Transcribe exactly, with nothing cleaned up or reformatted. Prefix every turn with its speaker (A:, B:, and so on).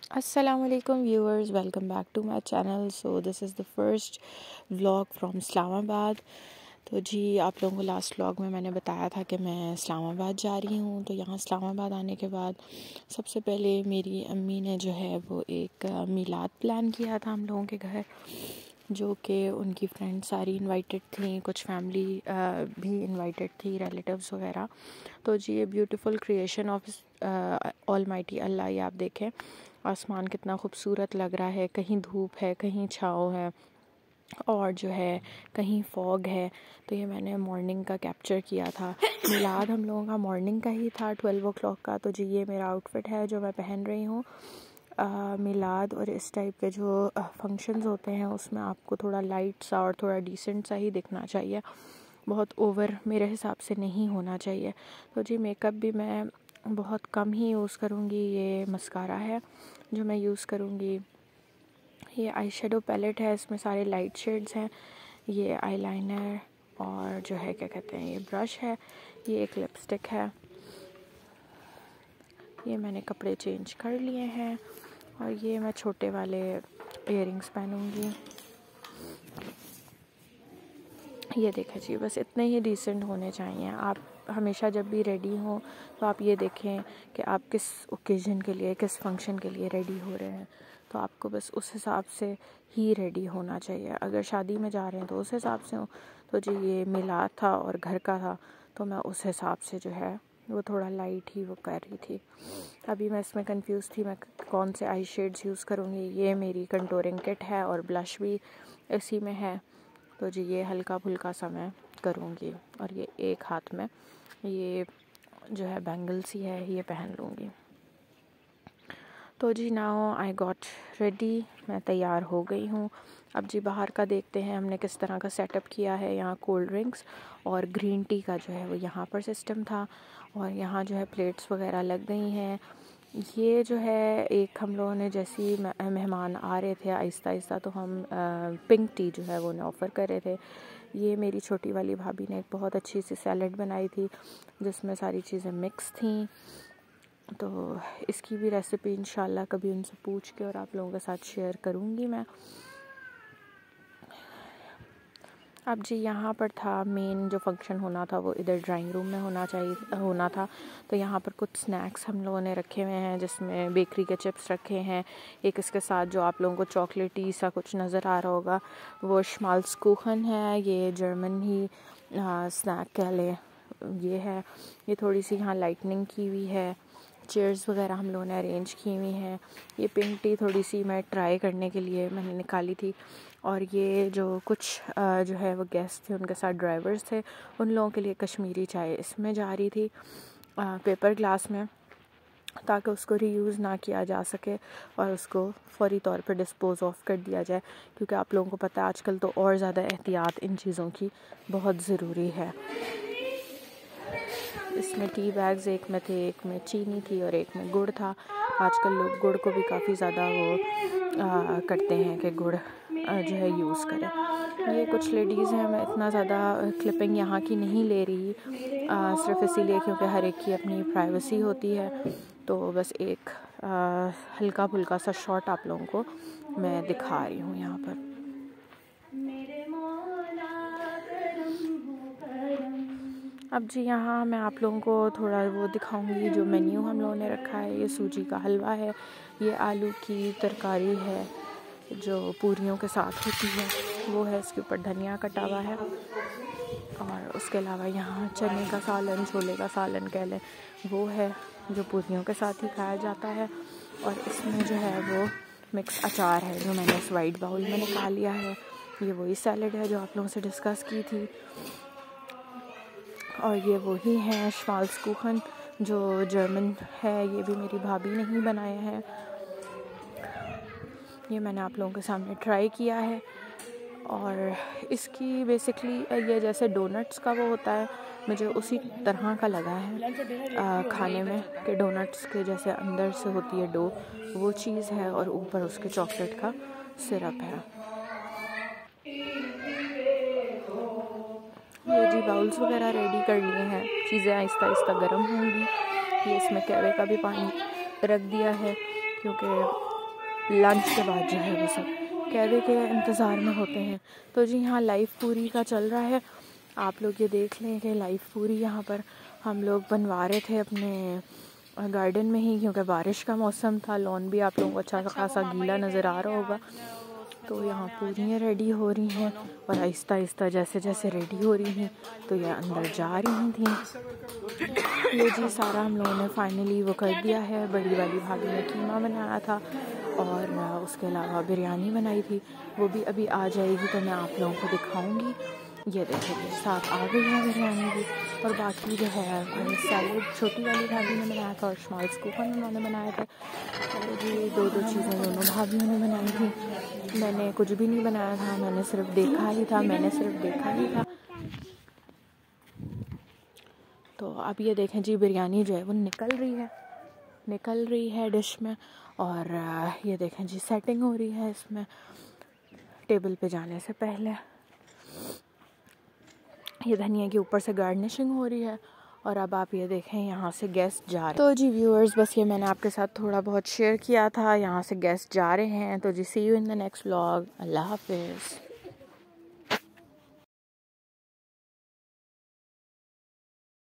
A: Assalamualaikum viewers, welcome back to my channel. So this is the first vlog from Islamabad. तो जी आप लोगों को last vlog में मैंने बताया था कि मैं इस्लामाबाद जा रही हूँ। तो यहाँ इस्लामाबाद आने के बाद सबसे पहले मेरी अम्मी ने जो है वो एक मीलाद प्लान किया था हम लोगों के घर, जो कि उनकी फ्रेंड्स सारी इनवाइटेड थी, कुछ फैमिली भी इनवाइटेड थी, रिलेटिव्स वगैरह। तो जी ये beautiful creation of almighty Allah, ये आप देखें आसमान कितना खूबसूरत लग रहा है, कहीं धूप है कहीं छाँव है और जो है कहीं फॉग है। तो ये मैंने मॉर्निंग का कैप्चर किया था। मिलाद हम लोगों का मॉर्निंग का ही था, ट्वेल्व ओ क्लॉक का। तो जी ये मेरा आउटफिट है जो मैं पहन रही हूँ। मिलाद और इस टाइप के जो फंक्शंस होते हैं उसमें आपको थोड़ा लाइट सा और थोड़ा डिसेंट सा ही दिखना चाहिए, बहुत ओवर मेरे हिसाब से नहीं होना चाहिए। तो जी मेकअप भी मैं बहुत कम ही यूज़ करूँगी। ये मस्कारा है जो मैं यूज़ करूँगी। ये आई शेडो पैलेट है, इसमें सारे लाइट शेड्स हैं। ये आईलाइनर और जो है क्या कहते हैं ये ब्रश है। ये एक लिपस्टिक है। ये मैंने कपड़े चेंज कर लिए हैं और ये मैं छोटे वाले इयररिंग्स पहनूँगी। ये देखें जी, बस इतने ही डिसेंट होने चाहिए। आप हमेशा जब भी रेडी हो तो आप ये देखें कि आप किस ओकेज़न के लिए, किस फंक्शन के लिए रेडी हो रहे हैं। तो आपको बस उस हिसाब से ही रेडी होना चाहिए। अगर शादी में जा रहे हैं तो उस हिसाब से हो। तो जी ये मिलाद था और घर का था, तो मैं उस हिसाब से जो है वो थोड़ा लाइट ही वो कर रही थी। अभी मैं इसमें कंफ्यूज थी मैं कौन से आई शेड्स यूज़ करूँगी। ये मेरी कंटूरिंग किट है और ब्लश भी इसी में है। तो जी ये हल्का फुल्का सा मैं करूँगी और ये एक हाथ में ये जो है बैंगल्स ही है, ये पहन लूँगी। तो जी नाउ आई गॉट रेडी, मैं तैयार हो गई हूँ। अब जी बाहर का देखते हैं हमने किस तरह का सेटअप किया है। यहाँ कोल्ड ड्रिंक्स और ग्रीन टी का जो है वो यहाँ पर सिस्टम था और यहाँ जो है प्लेट्स वगैरह लग गई हैं। ये जो है एक हम लोगों ने जैसी मेहमान आ रहे थे आहिस्ता आहिस्ता, तो हम पिंक टी जो है वो उन्हें ऑफ़र कर रहे थे। ये मेरी छोटी वाली भाभी ने एक बहुत अच्छी सी सैलड बनाई थी जिसमें सारी चीज़ें मिक्स थी। तो इसकी भी रेसिपी इंशाल्लाह कभी उनसे पूछ के और आप लोगों के साथ शेयर करूँगी मैं। अब जी यहाँ पर था मेन जो फंक्शन होना था वो इधर ड्राइंग रूम में होना चाहिए होना था। तो यहाँ पर कुछ स्नैक्स हम लोगों ने रखे हुए हैं जिसमें बेकरी के चिप्स रखे हैं। एक इसके साथ जो आप लोगों को चॉकलेटी सा कुछ नज़र आ रहा होगा वो श्माल्ट्सकुchen है। ये जर्मन ही स्नैक कह ले ये है। ये थोड़ी सी यहाँ लाइटनिंग की हुई है, चेयर्स वगैरह हम लोगों ने अरेंज की हुई हैं। ये पिंक टी थोड़ी सी मैं ट्राई करने के लिए मैंने निकाली थी। और ये जो कुछ जो है वो गेस्ट थे उनके साथ ड्राइवर्स थे, उन लोगों के लिए कश्मीरी चाय इसमें जा रही थी पेपर ग्लास में, ताकि उसको रीयूज़ ना किया जा सके और उसको फौरी तौर पर डिस्पोज़ ऑफ कर दिया जाए। क्योंकि आप लोगों को पता है आजकल तो और ज़्यादा एहतियात इन चीज़ों की बहुत ज़रूरी है। इसमें टी बैग्स एक में थे, एक में चीनी थी और एक में गुड़ था। आजकल लोग गुड़ को भी काफ़ी ज़्यादा वो आ, करते हैं कि गुड़ आ, जो है यूज़ करें। ये कुछ लेडीज़ हैं, मैं इतना ज़्यादा क्लिपिंग यहाँ की नहीं ले रही आ, सिर्फ इसीलिए क्योंकि हर एक की अपनी प्राइवेसी होती है। तो बस एक आ, हल्का फुल्का सा शॉट आप लोगों को मैं दिखा रही हूँ यहाँ पर। अब जी यहाँ मैं आप लोगों को थोड़ा वो दिखाऊंगी जो मेन्यू हम लोगों ने रखा है। ये सूजी का हलवा है, ये आलू की तरकारी है जो पूरियों के साथ होती है वो है, इसके ऊपर धनिया कटा हुआ है और उसके अलावा यहाँ चने का सालन, छोले का सालन कह लें, वो है जो पूरियों के साथ ही खाया जाता है। और इसमें जो है वो मिक्स अचार है जो मैंने इस वाइट बाउल में निकाल लिया है। ये वही सैलड है जो आप लोगों से डिस्कस की थी और ये वही है श्माल्ट्सकुchen जो जर्मन है। ये भी मेरी भाभी ने ही बनाया है। ये मैंने आप लोगों के सामने ट्राई किया है और इसकी बेसिकली ये जैसे डोनट्स का वो होता है, मुझे उसी तरह का लगा है आ, खाने में कि डोनट्स के जैसे अंदर से होती है डो, वो चीज़ है और ऊपर उसके चॉकलेट का सिरप है। ये जी बाउल्स वगैरह रेडी कर लिए हैं, चीज़ें आहिस्ता आहिस्ता गर्म होंगी। ये इसमें कैवे का भी पानी रख दिया है क्योंकि लंच के बाद जो है वो सब कहवे के इंतज़ार में होते हैं। तो जी यहाँ लाइफ पूरी का चल रहा है, आप लोग ये देख लें कि लाइफ पूरी यहाँ पर हम लोग बनवा रहे थे अपने गार्डन में ही, क्योंकि बारिश का मौसम था। लॉन भी आप लोगों को अच्छा खासा गीला नज़र आ रहा होगा। तो यहाँ पूरियाँ रेडी हो रही हैं और आहिस्ता आहिस्ता जैसे जैसे रेडी हो रही थी तो ये अंदर जा रही थी। ये जी सारा हम लोगों ने फाइनली वो कर दिया है। बड़ी वाली भाभी ने कीमा बनाया था और उसके अलावा बिरयानी बनाई थी, वो भी अभी आ जाएगी तो मैं आप लोगों को दिखाऊंगी। ये देखिए साथ आ गई है बिरयानी भी। और बाकी जो है सैलेड छोटी वाली भाभी ने बनाया था और स्मॉल स्कूपर उन्होंने बनाए थे। और जी दो दो चीज़ें दोनों भाभीयों ने बनाई थी। मैंने कुछ भी नहीं बनाया था, मैंने सिर्फ देखा ही था मैंने सिर्फ देखा ही था। तो अब ये देखें जी बिरयानी जो है वो निकल रही है निकल रही है डिश में। और ये देखें जी सेटिंग हो रही है इसमें टेबल पे जाने से पहले। ये धनिया के ऊपर से गार्निशिंग हो रही है। और अब आप ये देखें यहाँ से गेस्ट जा रहे हैं। तो जी व्यूअर्स बस ये मैंने आपके साथ थोड़ा बहुत शेयर किया था। यहाँ से गेस्ट जा रहे हैं। तो जी see you in the next vlog. अल्लाह हाफिज़।